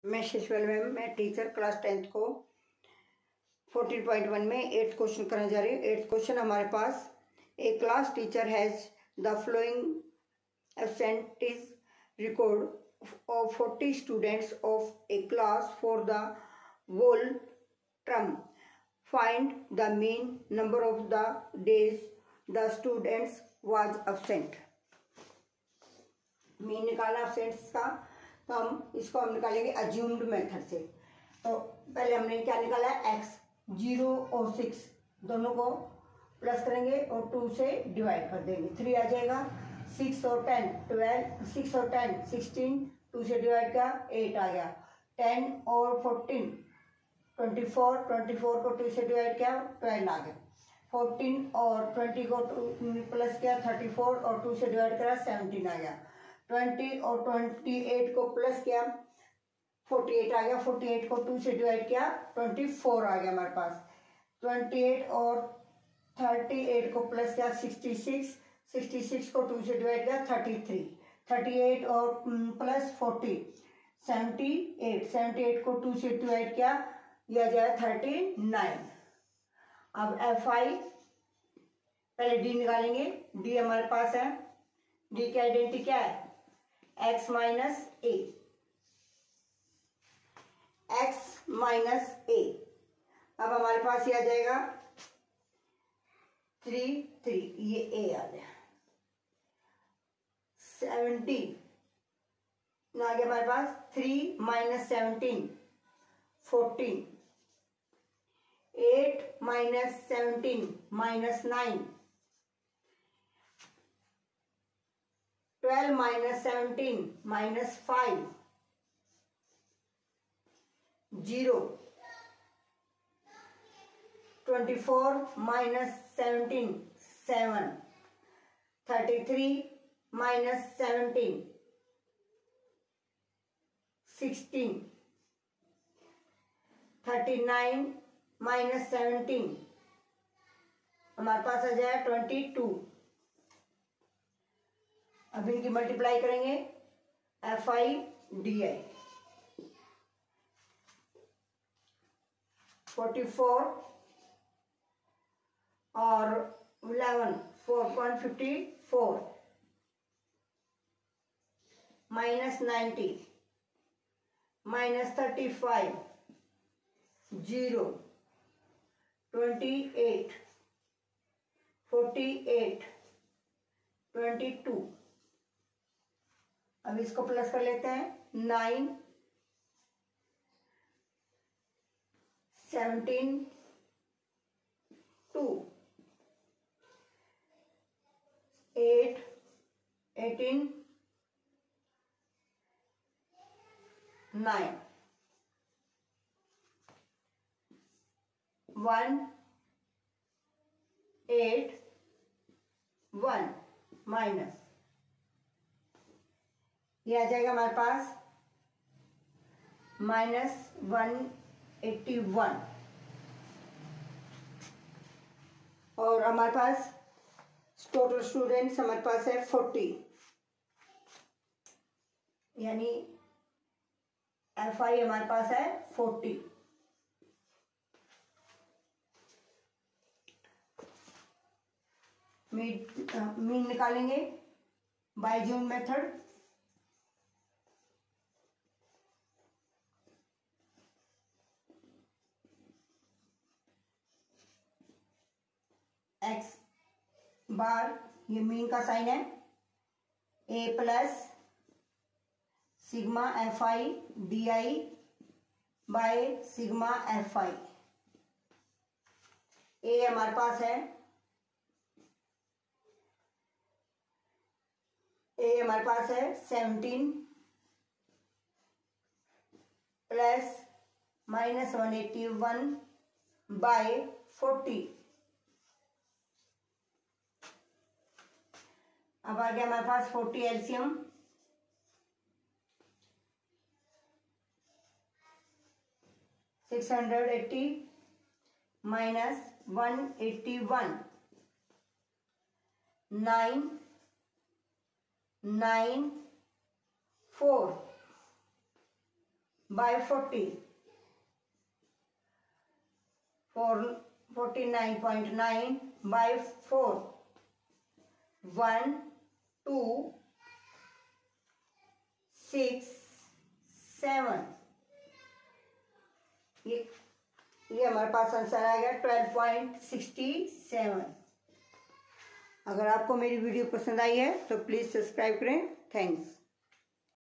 मैं शिशुअल मैम, मैं टीचर क्लास 10th को 14.1 में 8th क्वेश्चन करने जा रही हूँ। 8th क्वेश्चन हमारे पास, a class teacher has the following absentees record of 40 students of a class for the whole term. Find the mean number of the days the students was absent. Mean निकालना absents का, तो हम निकालेंगे assumed method से। तो पहले हमने क्या निकाला है, x 0 और 6 दोनों को प्लस करेंगे और 2 से डिवाइड कर देंगे, 3 आ जाएगा। 6 और 10 12, 6 और 10 16, 2 से डिवाइड किया 8 आ गया। 10 और 14 24, 24 को 2 से डिवाइड किया 12 आ गया। 14 और 20 को प्लस किया 34 और 2 से डिवाइड करा 17 आ गया। 20 और 28 को प्लस किया 48 आ गया। 48 को 2 से डिवाइड किया 24 आ गया हमारे पास। 28 और 38 को प्लस किया 66, 66 को 2 से डिवाइड किया 33, 38 और प्लस 40 78, 78 को 2 से डिवाइड किया, यह जाए 39। अब FI पहले D निकालेंगे। D हमारे पास है, D की आइडेंटिटी क्या है, x minus a, x minus a. अब हमारे पास ये आ जाएगा 3 3, ये a आ गया। 70 आ गया हमारे पास, 3 minus 17 14, 8 minus 17 minus 9, 12 minus 17 minus 5, 0, 24 minus 17 7, 33 minus 17 16, 39 minus 17 हमारे पास आ जाए 22। अब इनकी मल्टीप्लाई करेंगे, FI DI 44 और 11 4.54 माइनस 90 माइनस 35 0, 28 48 22। अब इसको प्लस कर लेते हैं, 9 17 2 8 18 9 1 8 1 माइनस, ये आ जाएगा हमारे पास माइनस 181। और हमारे पास टोटल स्टूडेंट्स हमारे पास है 40, यानी FI हमारे पास है 40। मीन निकालेंगे बाय जून मेथड। x बार, ये मीन का साइन है, a plus sigma FI DI by sigma FI। a हमारे पास है, a हमारे पास है 17 प्लस माइनस 181 बाय 40। अब आ गया हमारे पास 40 एलसीएम, 680 माइनस 181 9 9 4 बाय 40 49.9 बाय 4 1 2 6 7। ये हमारे पास आंसर आएगा 12.67। अगर आपको मेरी वीडियो पसंद आई है तो प्लीज़ सब्सक्राइब करें। थैंक्स।